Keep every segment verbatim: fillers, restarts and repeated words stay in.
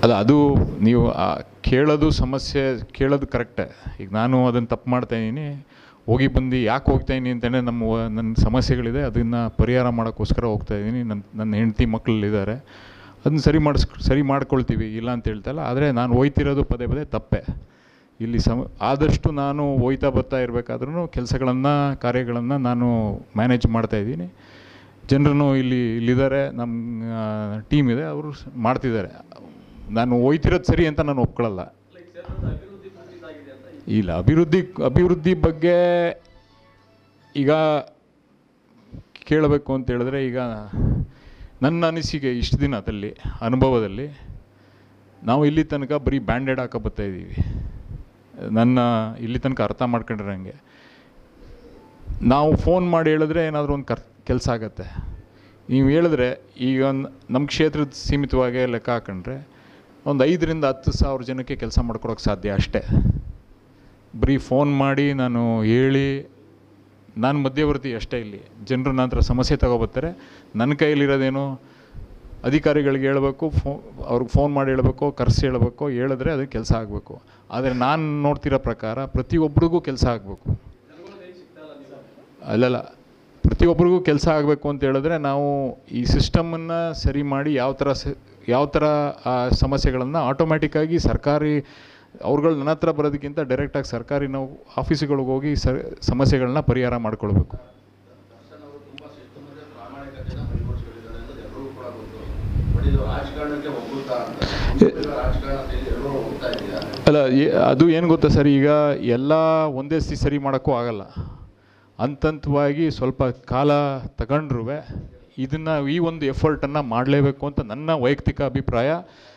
ಅಲ್ಲ, ಅದು ನೀವು ಕೇಳೋದು ಸಮಸ್ಯೆ ಕೇಳೋದು ಕರೆಕ್ಟೇ. ಈಗ ನಾನು ಅದನ್ನು ತಪ್ಪು ಮಾಡ್ತಾಯಿದ್ದೀನಿ, ಹೋಗಿ ಬಂದು ಯಾಕೆ ಹೋಗ್ತಾಯಿದ್ದೀನಿ ಅಂತಲೇ ನಮ್ಮ ನನ್ನ ಸಮಸ್ಯೆಗಳಿದೆ, ಅದನ್ನು ಪರಿಹಾರ ಮಾಡೋಕ್ಕೋಸ್ಕರ ಹೋಗ್ತಾಯಿದ್ದೀನಿ. ನನ್ನ ನನ್ನ ಹೆಂಡತಿ ಮಕ್ಕಳಿದ್ದಾರೆ, ಅದನ್ನ ಸರಿ ಮಾಡಿಸ್ ಸರಿ ಮಾಡ್ಕೊಳ್ತೀವಿ, ಇಲ್ಲ ಅಂತ ಹೇಳ್ತಾಯಿಲ್ಲ. ಆದರೆ ನಾನು ಹೋಯ್ತಿರೋದು ಪದೇ ಪದೇ ತಪ್ಪೆ. ಇಲ್ಲಿ ಸಮ ಆದಷ್ಟು ನಾನು ಹೋಯ್ತಾ ಬರ್ತಾ ಇರಬೇಕಾದ್ರೂ ಕೆಲಸಗಳನ್ನು ಕಾರ್ಯಗಳನ್ನು ನಾನು ಮ್ಯಾನೇಜ್ ಮಾಡ್ತಾಯಿದ್ದೀನಿ. ಜನರನ್ನು ಇಲ್ಲಿ ಇಲ್ಲಿದ್ದಾರೆ, ನಮ್ಮ ಟೀಮ್ ಇದೆ, ಅವರು ಮಾಡ್ತಿದ್ದಾರೆ. ನಾನು ಹೋಯ್ತಿರೋದು ಸರಿ ಅಂತ ನಾನು ಒಪ್ಕೊಳ್ಳಲ್ಲ. ಇಲ್ಲ, ಅಭಿವೃದ್ಧಿ ಅಭಿವೃದ್ಧಿ ಬಗ್ಗೆ ಈಗ ಕೇಳಬೇಕು ಅಂತ ಹೇಳಿದ್ರೆ, ಈಗ ನನ್ನ ಅನಿಸಿಕೆ ಇಷ್ಟು ದಿನದಲ್ಲಿ ಅನುಭವದಲ್ಲಿ ನಾವು ಇಲ್ಲಿ ತನಕ ಬರೀ ಬ್ಯಾಂಡೆಡ್ ಹಾಕೋ ಬರ್ತಾಯಿದ್ದೀವಿ. ನನ್ನ ಇಲ್ಲಿ ತನಕ ಅರ್ಥ ಮಾಡ್ಕೊಂಡಿರೋಂಗೆ ನಾವು ಫೋನ್ ಮಾಡಿ ಹೇಳಿದ್ರೆ ಏನಾದರೂ ಒಂದು ಕರ್ ಕೆಲಸ ಆಗತ್ತೆ. ನೀವು ಹೇಳಿದ್ರೆ ಈಗ ನಮ್ಮ ಕ್ಷೇತ್ರದ ಸೀಮಿತವಾಗಿ ಲೆಕ್ಕ ಹಾಕೊಂಡ್ರೆ ಒಂದು ಐದರಿಂದ ಹತ್ತು ಸಾವಿರ ಜನಕ್ಕೆ ಕೆಲಸ ಮಾಡ್ಕೊಡೋಕ್ಕೆ ಸಾಧ್ಯ ಅಷ್ಟೇ. ಬರೀ ಫೋನ್ ಮಾಡಿ ನಾನು ಹೇಳಿ ನಾನು ಮಧ್ಯವರ್ತಿ ಅಷ್ಟೇ. ಇಲ್ಲಿ ಜನರು ನನ್ನ ಹತ್ರ ಸಮಸ್ಯೆ ತಗೊಬರ್ತಾರೆ, ನನ್ನ ಕೈಯಲ್ಲಿರೋದೇನು ಅಧಿಕಾರಿಗಳಿಗೆ ಹೇಳಬೇಕು, ಫೋ ಅವ್ರಿಗೆ ಫೋನ್ ಮಾಡಿ ಹೇಳಬೇಕು, ಕರೆಸಿ ಹೇಳಬೇಕು, ಹೇಳಿದ್ರೆ ಅದಕ್ಕೆ ಕೆಲಸ ಆಗಬೇಕು. ಆದರೆ ನಾನು ನೋಡ್ತಿರೋ ಪ್ರಕಾರ ಪ್ರತಿಯೊಬ್ಬರಿಗೂ ಕೆಲಸ ಆಗಬೇಕು. ಅಲ್ಲಲ್ಲ, ಪ್ರತಿಯೊಬ್ಬರಿಗೂ ಕೆಲಸ ಆಗಬೇಕು ಅಂತ ಹೇಳಿದ್ರೆ ನಾವು ಈ ಸಿಸ್ಟಮನ್ನು ಸರಿ ಮಾಡಿ ಯಾವ ಥರ ಸ ಯಾವ ಥರ ಆ ಸಮಸ್ಯೆಗಳನ್ನು ಆಟೋಮ್ಯಾಟಿಕ್ಕಾಗಿ ಸರ್ಕಾರಿ ಅವ್ರುಗಳು ನನ್ನ ಹತ್ರ ಬರೋದಕ್ಕಿಂತ ಡೈರೆಕ್ಟಾಗಿ ಸರ್ಕಾರಿ ನಾವು ಆಫೀಸುಗಳಿಗೆ ಹೋಗಿ ಸ ಸಮಸ್ಯೆಗಳನ್ನ ಪರಿಹಾರ ಮಾಡ್ಕೊಳ್ಬೇಕು. ಅಲ್ಲ, ಅದು ಏನು ಗೊತ್ತಾ ಸರ್, ಈಗ ಎಲ್ಲ ಒಂದೇ ಸತಿ ಸರಿ ಮಾಡೋಕ್ಕೂ ಆಗಲ್ಲ. ಹಂತಂತವಾಗಿ ಸ್ವಲ್ಪ ಕಾಲ ತಗೊಂಡ್ರೂ ಇದನ್ನು ಈ ಒಂದು ಎಫರ್ಟನ್ನು ಮಾಡಲೇಬೇಕು ಅಂತ ನನ್ನ ವೈಯಕ್ತಿಕ ಅಭಿಪ್ರಾಯ.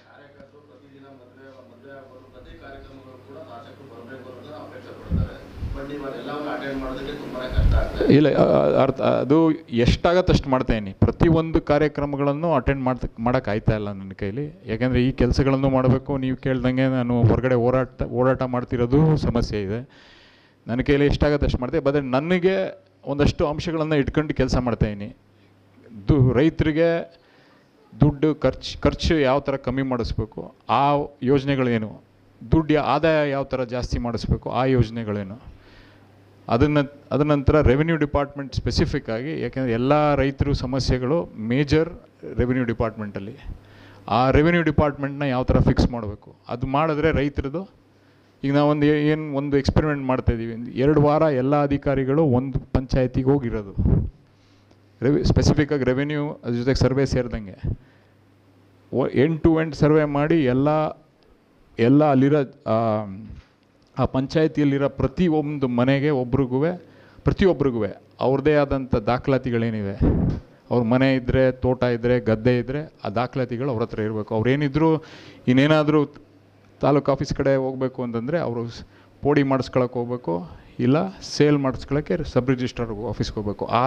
ಇಲ್ಲ, ಅರ್ಥ ಅದು ಎಷ್ಟಾಗತ್ತೆ ಅಷ್ಟು ಮಾಡ್ತಾಯಿನಿ. ಪ್ರತಿಯೊಂದು ಕಾರ್ಯಕ್ರಮಗಳನ್ನು ಅಟೆಂಡ್ ಮಾಡ್ತ ಮಾಡೋಕ್ಕೆ ಆಯ್ತಾ ಇಲ್ಲ ನನ್ನ ಕೈಲಿ. ಯಾಕೆಂದರೆ ಈ ಕೆಲಸಗಳನ್ನು ಮಾಡಬೇಕು. ನೀವು ಕೇಳ್ದಂಗೆ ನಾನು ಹೊರಗಡೆ ಓಡಾಟ ಓಡಾಟ ಮಾಡ್ತಿರೋದು ಸಮಸ್ಯೆ ಇದೆ. ನನ್ನ ಕೈಲಿ ಎಷ್ಟಾಗತ್ತೆ ಅಷ್ಟು ಮಾಡ್ತೇವೆ. ಬಟ್ ನನಗೆ ಒಂದಷ್ಟು ಅಂಶಗಳನ್ನು ಇಟ್ಕೊಂಡು ಕೆಲಸ ಮಾಡ್ತಾಯಿದ್ದೀನಿ. ದು ರೈತರಿಗೆ ದುಡ್ಡು ಖರ್ಚು ಖರ್ಚು ಯಾವ ಥರ ಕಮ್ಮಿ ಮಾಡಿಸ್ಬೇಕು, ಆ ಯೋಜನೆಗಳೇನು, ದುಡ್ಡು ಆದಾಯ ಯಾವ ಥರ ಜಾಸ್ತಿ ಮಾಡಿಸ್ಬೇಕು, ಆ ಯೋಜನೆಗಳೇನು. ಅದನ್ನು ಅದ ನಂತರ ರೆವಿನ್ಯೂ ಡಿಪಾರ್ಟ್ಮೆಂಟ್ ಸ್ಪೆಸಿಫಿಕ್ ಆಗಿ, ಯಾಕೆಂದರೆ ಎಲ್ಲ ರೈತರು ಸಮಸ್ಯೆಗಳು ಮೇಜರ್ ರೆವಿನ್ಯೂ ಡಿಪಾರ್ಟ್ಮೆಂಟಲ್ಲಿ. ಆ ರೆವಿನ್ಯೂ ಡಿಪಾರ್ಟ್ಮೆಂಟ್ನ ಯಾವ ಥರ ಫಿಕ್ಸ್ ಮಾಡಬೇಕು, ಅದು ಮಾಡಿದ್ರೆ ರೈತರದು. ಈಗ ನಾವೊಂದು ಏನು ಒಂದು ಎಕ್ಸ್ಪೆರಿಮೆಂಟ್ ಮಾಡ್ತಾಯಿದ್ದೀವಿ. ಎರಡು ವಾರ ಎಲ್ಲ ಅಧಿಕಾರಿಗಳು ಒಂದು ಪಂಚಾಯತಿಗೆ ಹೋಗಿರೋದು, ರೆವಿ ಸ್ಪೆಸಿಫಿಕ್ಕಾಗಿ ರೆವಿನ್ಯೂ ಅದ್ರ ಜೊತೆಗೆ ಸರ್ವೆ ಸೇರಿದಂಗೆ ಎಂಡ್ ಟು ಎಂಡ್ ಸರ್ವೆ ಮಾಡಿ ಎಲ್ಲ ಎಲ್ಲ ಅಲ್ಲಿರೋ ಆ ಪಂಚಾಯತಿಯಲ್ಲಿರೋ ಪ್ರತಿಯೊಂದು ಮನೆಗೆ ಒಬ್ರಿಗೂ ಪ್ರತಿಯೊಬ್ರಿಗೂ ಅವ್ರದ್ದೇ ಆದಂಥ ದಾಖಲಾತಿಗಳೇನಿವೆ, ಅವ್ರ ಮನೆ ಇದ್ದರೆ, ತೋಟ ಇದ್ದರೆ, ಗದ್ದೆ ಇದ್ದರೆ, ಆ ದಾಖಲಾತಿಗಳು ಅವ್ರ ಹತ್ರ ಇರಬೇಕು. ಅವ್ರೇನಿದ್ರು ಇನ್ನೇನಾದರೂ ತಾಲೂಕು ಆಫೀಸ್ ಕಡೆ ಹೋಗಬೇಕು ಅಂತಂದರೆ ಅವರು ಪೋಡಿ ಮಾಡಿಸ್ಕೊಳಕ್ಕೆ ಹೋಗಬೇಕು, ಇಲ್ಲ ಸೇಲ್ ಮಾಡಿಸ್ಕೊಳ್ಳೋಕ್ಕೆ ಸಬ್ ರಿಜಿಸ್ಟ್ರಾರ್ ಆಫೀಸ್ಗೆ ಹೋಗಬೇಕು. ಆ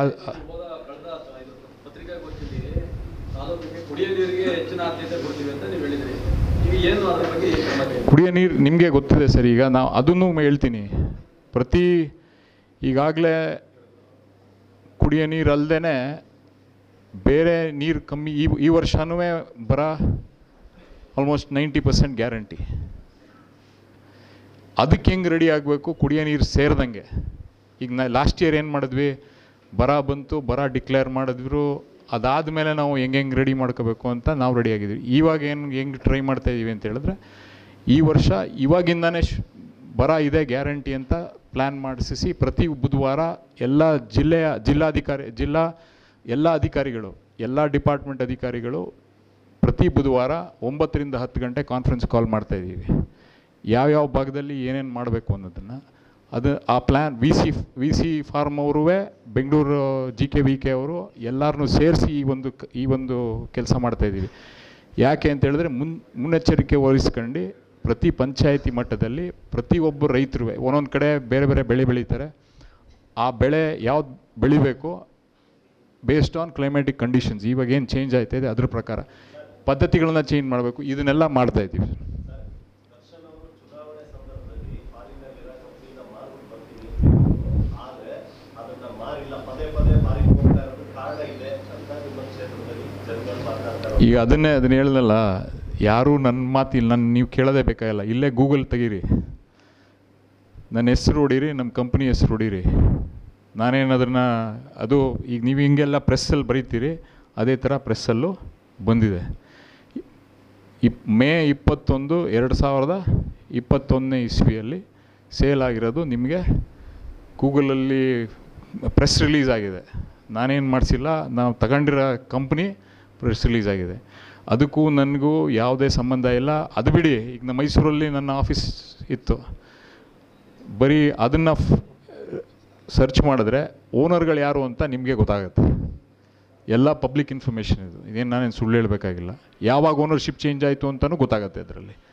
ಕುಡಿಯೋ ನೀರು ನಿಮಗೆ ಗೊತ್ತಿದೆ ಸರ್. ಈಗ ನಾವು ಅದನ್ನು ಹೇಳ್ತೀನಿ. ಪ್ರತಿ ಈಗಾಗಲೇ ಕುಡಿಯೋ ನೀರು ಅಲ್ಲದೇ ಬೇರೆ ನೀರು ಕಮ್ಮಿ ಈ ಈ ವರ್ಷವೂ ಬರ ಆಲ್ಮೋಸ್ಟ್ ನೈಂಟಿ ಪರ್ಸೆಂಟ್ ಗ್ಯಾರಂಟಿ. ಅದಕ್ಕೆ ಹೆಂಗೆ ರೆಡಿ ಆಗಬೇಕು, ಕುಡಿಯೋ ನೀರು ಸೇರಿದಂಗೆ. ಈಗ ನಾ ಲಾಸ್ಟ್ ಇಯರ್ ಏನು ಮಾಡಿದ್ವಿ, ಬರ ಬಂತು, ಬರ ಡಿಕ್ಲೇರ್ ಮಾಡಿದ್ರು. ಅದಾದಮೇಲೆ ನಾವು ಹೆಂಗೆ ಹೆಂಗೆ ರೆಡಿ ಮಾಡ್ಕೋಬೇಕು ಅಂತ ನಾವು ರೆಡಿ ಆಗಿದ್ವಿ. ಇವಾಗ ಏನು ಹೆಂಗೆ ಟ್ರೈ ಮಾಡ್ತಾಯಿದ್ದೀವಿ ಅಂತ ಹೇಳಿದ್ರೆ, ಈ ವರ್ಷ ಇವಾಗಿಂದನೇ ಶ್ ಬರ ಇದೆ ಗ್ಯಾರಂಟಿ ಅಂತ ಪ್ಲ್ಯಾನ್ ಮಾಡಿಸಿ ಪ್ರತಿ ಬುಧವಾರ ಎಲ್ಲ ಜಿಲ್ಲೆಯ ಜಿಲ್ಲಾಧಿಕಾರಿ ಜಿಲ್ಲಾ ಎಲ್ಲ ಅಧಿಕಾರಿಗಳು ಎಲ್ಲ ಡಿಪಾರ್ಟ್ಮೆಂಟ್ ಅಧಿಕಾರಿಗಳು ಪ್ರತಿ ಬುಧವಾರ ಒಂಬತ್ತರಿಂದ ಹತ್ತು ಗಂಟೆ ಕಾನ್ಫರೆನ್ಸ್ ಕಾಲ್ ಮಾಡ್ತಾಯಿದ್ದೀವಿ. ಯಾವ್ಯಾವ ಭಾಗದಲ್ಲಿ ಏನೇನು ಮಾಡಬೇಕು ಅನ್ನೋದನ್ನು ಅದು ಆ plan V C V C farm ಅವರೂ Bengaluru G K V K ಅವರು ಎಲ್ಲರನ್ನೂ ಸೇರಿಸಿ ಈ ಒಂದು ಈ ಒಂದು ಕೆಲಸ ಮಾಡ್ತಾಯಿದ್ದೀವಿ. ಯಾಕೆ ಅಂತ ಹೇಳಿದ್ರೆ ಮುನ್ ಮುನ್ನೆಚ್ಚರಿಕೆ ವಹಿಸ್ಕೊಂಡು ಪ್ರತಿ ಪಂಚಾಯತಿ ಮಟ್ಟದಲ್ಲಿ ಪ್ರತಿಯೊಬ್ಬರು ರೈತರು ಒಂದೊಂದು ಕಡೆ ಬೇರೆ ಬೇರೆ ಬೆಳೆ ಬೆಳೀತಾರೆ. ಆ ಬೆಳೆ ಯಾವ್ದು ಬೆಳಿಬೇಕು ಬೇಸ್ಡ್ ಆನ್ ಕ್ಲೈಮ್ಯಾಟಿಕ್ ಕಂಡೀಷನ್ಸ್, ಇವಾಗ ಏನು ಚೇಂಜ್ ಆಯ್ತಾಯಿದೆ ಅದ್ರ ಪ್ರಕಾರ ಪದ್ಧತಿಗಳನ್ನ ಚೇಂಜ್ ಮಾಡಬೇಕು. ಇದನ್ನೆಲ್ಲ ಮಾಡ್ತಾಯಿದ್ದೀವಿ. ಈಗ ಅದನ್ನೇ ಅದನ್ನ ಹೇಳಿದ್ನಲ್ಲ, ಯಾರೂ ನನ್ನ ಮಾತು ಇಲ್ಲಿ ನನ್ನ ನೀವು ಕೇಳೋದೇ ಬೇಕಾಗಿಲ್ಲ, ಇಲ್ಲೇ ಗೂಗಲ್ ತೆಗೀರಿ, ನನ್ನ ಹೆಸ್ರು ಹೊಡೀರಿ, ನಮ್ಮ ಕಂಪ್ನಿ ಹೆಸ್ರು ಹೊಡೀರಿ. ನಾನೇನು ಅದನ್ನು ಅದು ಈಗ ನೀವು ಹಿಂಗೆಲ್ಲ ಪ್ರೆಸ್ಸಲ್ಲಿ ಬರೀತೀರಿ, ಅದೇ ಥರ ಪ್ರೆಸ್ಸಲ್ಲೂ ಬಂದಿದೆ. ಇಪ್ ಮೇ ಇಪ್ಪತ್ತೊಂದು ಎರಡು ಸಾವಿರದ ಇಪ್ಪತ್ತೊಂದನೇ ಇಸ್ವಿಯಲ್ಲಿ ಸೇಲ್ ಆಗಿರೋದು ನಿಮಗೆ ಗೂಗಲಲ್ಲಿ ಪ್ರೆಸ್ ರಿಲೀಸ್ ಆಗಿದೆ. ನಾನೇನು ಮಾಡಿಸಿಲ್ಲ, ನಾವು ತಗೊಂಡಿರೋ ಕಂಪ್ನಿ ಪ್ರೆಸ್ ರಿಲೀಸ್ ಆಗಿದೆ. ಅದಕ್ಕೂ ನನಗೂ ಯಾವುದೇ ಸಂಬಂಧ ಇಲ್ಲ. ಅದು ಬಿಡಿ, ಈಗ ನಮ್ಮ ಮೈಸೂರಲ್ಲಿ ನನ್ನ ಆಫೀಸ್ ಇತ್ತು, ಬರೀ ಅದನ್ನು ಸರ್ಚ್ ಮಾಡಿದ್ರೆ ಓನರ್ಗಳು ಯಾರು ಅಂತ ನಿಮಗೆ ಗೊತ್ತಾಗುತ್ತೆ. ಎಲ್ಲ ಪಬ್ಲಿಕ್ ಇನ್ಫಾರ್ಮೇಷನ್ ಇದು, ಇದೇನು ನಾನೇನು ಸುಳ್ಳು ಹೇಳಬೇಕಾಗಿಲ್ಲ. ಯಾವಾಗ ಓನರ್ಶಿಪ್ ಚೇಂಜ್ ಆಯಿತು ಅಂತಲೂ ಗೊತ್ತಾಗುತ್ತೆ ಅದರಲ್ಲಿ.